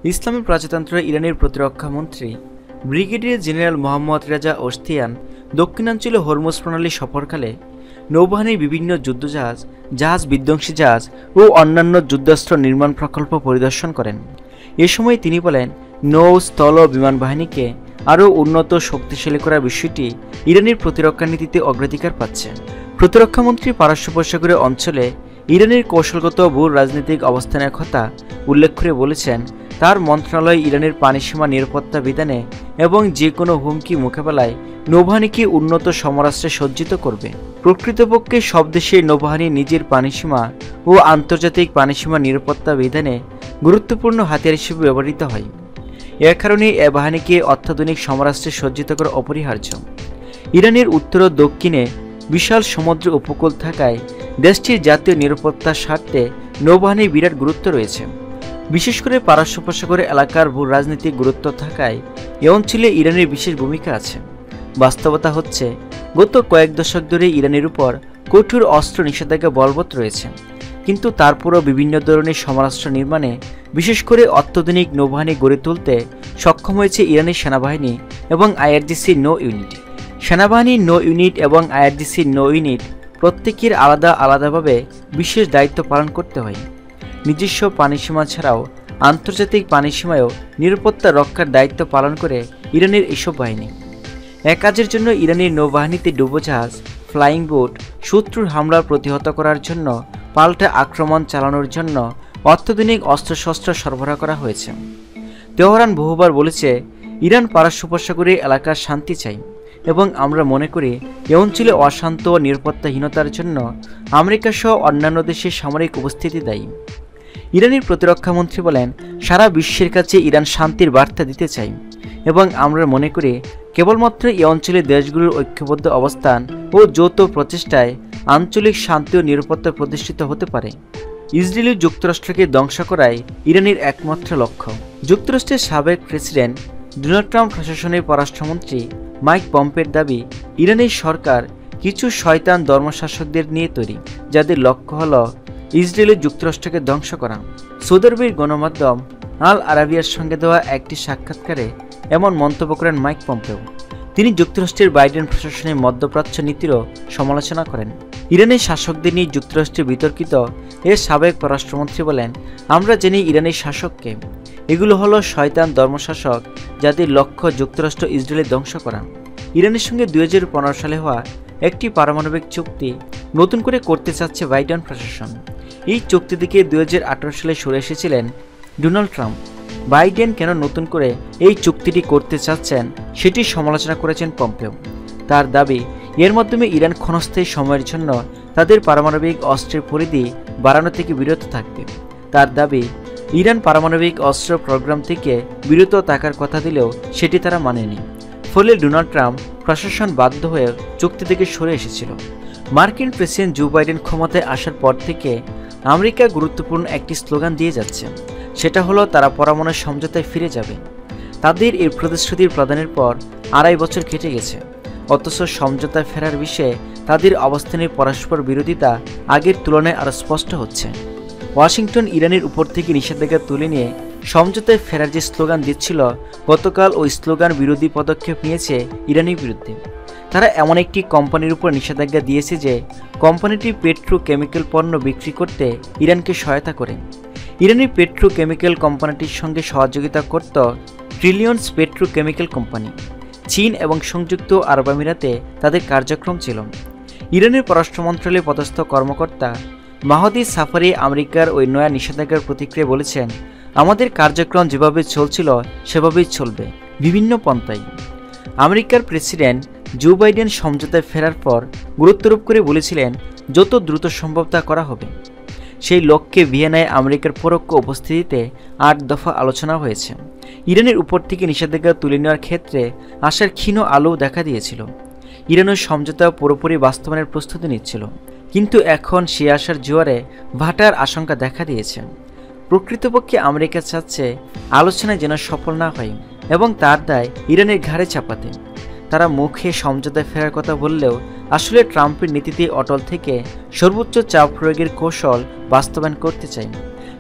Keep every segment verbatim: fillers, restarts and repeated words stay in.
ইসলামী প্রজাতন্ত্র ইরানের প্রতিরক্ষা মন্ত্রী brigadier general Mohammad Reza Ashtiani দক্ষিণাঞ্চলে হরমুজ প্রণালী সফরকালে নৌবাহিনীর বিভিন্ন যুদ্ধজাহাজ, জাহাজ বিধ্বংসী জাহাজ ও অন্যান্য যুদ্ধাস্ত্র নির্মাণ প্রকল্প পরিদর্শন করেন। এ সময় তিনি বলেন, নৌ, স্থল ও বিমান বাহিনীকে আরও উন্নত শক্তিশালী করার বিষয়টি ইরানের প্রতিরক্ষা নীতিতে অগ্রাধিকার পাচ্ছে। প্রতিরক্ষামন্ত্রী পারস্য উপসাগরীয় অঞ্চলে ইরানের কৌশলগত ভূ রাজনৈতিক অবস্থানের কথা উল্লেখ করে বলেছেন, তার মন্ত্রণালয় ইরানের পানিসীমা নিরাপত্তা বিধানে এবং যে কোনো হুমকি মোকাবেলায় নৌবাহিনীকে উন্নত সমরাস্ত্রে সজ্জিত করবে। প্রকৃতপক্ষে সব দেশের নৌবাহিনী নিজের পানিসীমা ও আন্তর্জাতিক পানিসীমা নিরাপত্তা বিধানে গুরুত্বপূর্ণ হাতিয়ার হিসেবে ব্যবহৃত হয়। এ কারণে এ বাহিনীকে অত্যাধুনিক সমরাস্ত্রে সজ্জিত করা অপরিহার্য। ইরানের উত্তর ও দক্ষিণে বিশাল সমুদ্র উপকূল থাকায় দেশটির জাতীয় নিরাপত্তার স্বার্থে নৌবাহিনীর বিরাট গুরুত্ব রয়েছে। বিশেষ করে পারস্য উপসাগরের এলাকার ভূ রাজনৈতিক গুরুত্ব থাকায় এ অঞ্চলে ইরানের বিশেষ ভূমিকা আছে। বাস্তবতা হচ্ছে, গত কয়েক দশক ধরে ইরানের উপর কঠোর অস্ত্র নিষেধাজ্ঞা বলবৎ রয়েছে, কিন্তু তারপরও বিভিন্ন ধরনের সমরাস্ত্র নির্মাণে, বিশেষ করে অত্যাধুনিক নৌবাহিনী গড়ে তুলতে সক্ষম হয়েছে ইরানের সেনাবাহিনী এবং আইআরজিসির নৌ ইউনিট। সেনাবাহিনীর নৌ ইউনিট এবং আইআরজিসির নৌ ইউনিট প্রত্যেকের আলাদা আলাদাভাবে বিশেষ দায়িত্ব পালন করতে হয়। নিজস্ব পানিসীমা ছাড়াও আন্তর্জাতিক পানিসীমায়ও নিরাপত্তা রক্ষার দায়িত্ব পালন করে ইরানের এসব বাহিনী। এক কাজের জন্য ইরানের নৌবাহিনীতে ডুবোজাহাজ, ফ্লাইং বোট, শত্রুর হামলা প্রতিহত করার জন্য, পাল্টা আক্রমণ চালানোর জন্য অত্যাধুনিক অস্ত্রশস্ত্র সরবরাহ করা হয়েছে। তেহরান বহুবার বলেছে, ইরান পারস্য উপসাগরীয় এলাকার শান্তি চাই এবং আমরা মনে করি এ অঞ্চলে অশান্ত ও নিরাপত্তাহীনতার জন্য আমেরিকা সহ অন্যান্য দেশের সামরিক উপস্থিতি দায়ী। ইরানের প্রতিরক্ষামন্ত্রী বলেন, সারা বিশ্বের কাছে ইরান শান্তির বার্তা দিতে চাই এবং আমরা মনে করি কেবলমাত্র এই অঞ্চলের দেশগুলোর ঐক্যবদ্ধ অবস্থান ও যৌথ প্রচেষ্টায় আঞ্চলিক শান্তি ও নিরাপত্তা প্রতিষ্ঠিত হতে পারে। ইসরায়েল ও যুক্তরাষ্ট্রকে ধ্বংস করাই ইরানের একমাত্র লক্ষ্য। যুক্তরাষ্ট্রের সাবেক প্রেসিডেন্ট ডোনাল্ড ট্রাম্প প্রশাসনের পররাষ্ট্রমন্ত্রী মাইক পম্পের দাবি, ইরানের সরকার কিছু শয়তান ধর্মশাসকদের নিয়ে তৈরি, যাদের লক্ষ্য হল ইসরায়েল ও যুক্তরাষ্ট্রকে ধ্বংস করা। সৌদি আরবের গণমাধ্যম আল আরাবিয়ার সঙ্গে দেওয়া একটি সাক্ষাৎকারে এমন মন্তব্য করেন মাইক পম্পেও। তিনি যুক্তরাষ্ট্রের বাইডেন প্রশাসনের মধ্যপ্রাচ্য নীতিরও সমালোচনা করেন। ইরানের শাসকদের নিয়ে যুক্তরাষ্ট্রে বিতর্কিত এর সাবেক পররাষ্ট্রমন্ত্রী বলেন, আমরা জানি ইরানের শাসককে, এগুলো হলো শয়তান ধর্মশাসক যাদের লক্ষ্য যুক্তরাষ্ট্র ইসরায়েলের ধ্বংস করা। ইরানের সঙ্গে দুই হাজার পনেরো সালে হওয়া একটি পারমাণবিক চুক্তি নতুন করে করতে চাচ্ছে বাইডেন প্রশাসন। এই চুক্তি থেকে দুই হাজার আঠারো সালে সরে এসেছিলেন ডোনাল্ড ট্রাম্প। বাইডেন কেন নতুন করে এই চুক্তিটি করতে চাচ্ছেন সেটি সমালোচনা করেছেন পম্পেও। তার দাবি, এর মাধ্যমে ইরান ক্ষণস্থায়ী সময়ের জন্য তাদের পারমাণবিক অস্ত্রের পরিধি বাড়ানো থেকে বিরত থাকবে। তার দাবি, ইরান পারমাণবিক অস্ত্র প্রোগ্রাম থেকে বিরত থাকার কথা দিলেও সেটি তারা মানেনি। ফলে ডোনাল্ড ট্রাম্প প্রশাসন বাধ্য হয়ে চুক্তি থেকে সরে এসেছিল। মার্কিন প্রেসিডেন্ট জো বাইডেন ক্ষমতায় আসার পর থেকে আমেরিকা গুরুত্বপূর্ণ একটি স্লোগান দিয়ে যাচ্ছে, সেটা হলো তারা পরমাণু সমঝোতায় ফিরে যাবে। তাদের এই প্রতিশ্রুতির প্রদানের পর আড়াই বছর কেটে গেছে, অথচ সমঝোতায় ফেরার বিষয়ে তাদের অবস্থানের পরস্পর বিরোধিতা আগের তুলনায় আরও স্পষ্ট হচ্ছে। ওয়াশিংটন ইরানের উপর থেকে নিষেধাজ্ঞা তুলে নিয়ে সমঝোতায় ফেরার যে স্লোগান দিচ্ছিল, গতকাল ওই স্লোগান বিরোধী পদক্ষেপ নিয়েছে ইরানের বিরুদ্ধে। তারা এমন একটি কোম্পানির উপর নিষেধাজ্ঞা দিয়েছে যে কোম্পানিটি পেট্রোকেমিক্যাল পণ্য বিক্রি করতে ইরানকে সহায়তা করে। ইরানের পেট্রোকেমিক্যাল কোম্পানিটির সঙ্গে সহযোগিতা করত ট্রিলিয়ন্স পেট্রোকেমিক্যাল কোম্পানি। চীন এবং সংযুক্ত আরব আমিরাতে তাদের কার্যক্রম ছিল। ইরানের পররাষ্ট্র মন্ত্রণালয়ের পদস্থ কর্মকর্তা মাহদি সাফারি আমেরিকার ওই নয়া নিষেধাজ্ঞার প্রতিক্রিয়া বলেছেন, আমাদের কার্যক্রম যেভাবে চলছিল সেভাবেই চলবে, বিভিন্ন পন্থায়। আমেরিকার প্রেসিডেন্ট জো বাইডেন সমঝোতায় ফেরার পর গুরুত্বারোপ করে বলেছিলেন, যত দ্রুত সম্ভব তা করা হবে। সেই লক্ষ্যে ভিয়েনায় আমেরিকার পরোক্ষ উপস্থিতিতে আট দফা আলোচনা হয়েছে। ইরানের উপর থেকে নিষেধাজ্ঞা তুলে নেওয়ার ক্ষেত্রে আশার ক্ষীণ আলো দেখা দিয়েছিল। ইরানের সমঝোতা পুরোপুরি বাস্তবায়নের প্রস্তুতি নিচ্ছিল, কিন্তু এখন সে আশার জোয়ারে ভাটার আশঙ্কা দেখা দিয়েছে। প্রকৃতপক্ষে আমেরিকা চাচ্ছে আলোচনায় যেন সফল না হয় এবং তার দায় ইরানের ঘাড়ে চাপাতে। তারা মুখে সমঝোতায় ফেরার কথা বললেও আসলে ট্রাম্পের নীতিতে অটল থেকে সর্বোচ্চ চাপ প্রয়োগের কৌশল বাস্তবায়ন করতে চায়।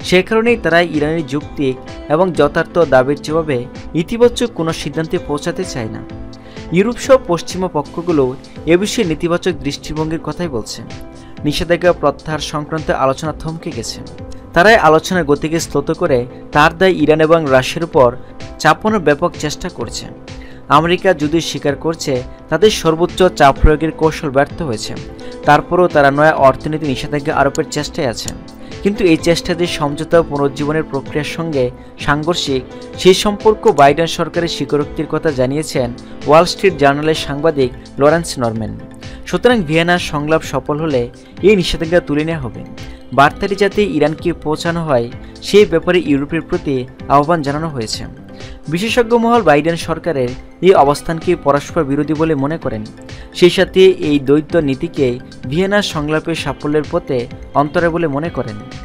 সে কারণেই তারা ইরানের যৌক্তিক এবং যথার্থ দাবির জবাবে ইতিবাচক কোনো সিদ্ধান্তে পৌঁছাতে চায় না। ইউরোপ সহ পশ্চিমা পক্ষগুলো এ বিষয়ে নেতিবাচক দৃষ্টিভঙ্গির কথাই বলছে। নিষেধাজ্ঞা প্রত্যাহার সংক্রান্ত আলোচনা থমকে গেছে। তারাই আলোচনার গতিকে স্লুত করে তার দায় ইরান এবং রাশিয়ার উপর চাপানোর ব্যাপক চেষ্টা করছে। আমেরিকা যদি স্বীকার করছে তাদের সর্বোচ্চ চাপ প্রয়োগের কৌশল ব্যর্থ হয়েছে, তারপরও তারা নয়া অর্থনীতি নিষেধাজ্ঞা আরোপের চেষ্টায় আছে। কিন্তু এই চেষ্টা যে সমঝোতা ও পুনরুজ্জীবনের প্রক্রিয়ার সঙ্গে সাংঘর্ষিক, সেই সম্পর্ক বাইডেন সরকারের স্বীকারোক্তির কথা জানিয়েছেন ওয়াল স্ট্রিট জার্নালের সাংবাদিক লরেন্স নরম্যান। সুতরাং ভিয়েনার সংলাপ সফল হলে এই নিষেধাজ্ঞা তুলে নেওয়া হবে। বার্তাটি যাতে ইরানকে পৌঁছানো হয় সেই ব্যাপারে ইউরোপের প্রতি আহ্বান জানানো হয়েছে। বিশেষজ্ঞ মহল বাইডেন সরকারের এই অবস্থানকে পরস্পর বিরোধী বলে মনে করেন। সেই সাথে এই দ্বৈত নীতিকে ভিয়েনার সংলাপের সাফল্যের পথে অন্তরায় বলে মনে করেন।